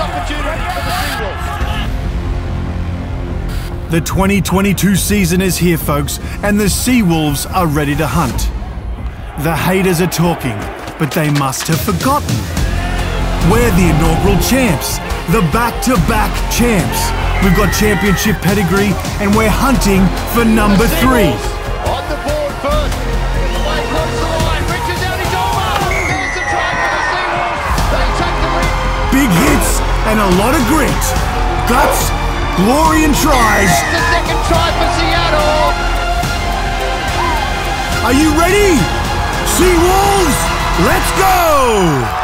opportunity for the Seawolves. The 2022 season is here, folks, and the Seawolves are ready to hunt. The haters are talking, but they must have forgotten. We're the inaugural champs, the back-to-back champs. We've got championship pedigree, and we're hunting for number 3. On the board first. Away across the line. Reaches out his arm. There's the try for the Seawolves. They take the lead. Big hits and a lot of grit. Guts, glory and tries. There's the second try for Seattle. Are you ready? Seawolves, let's go!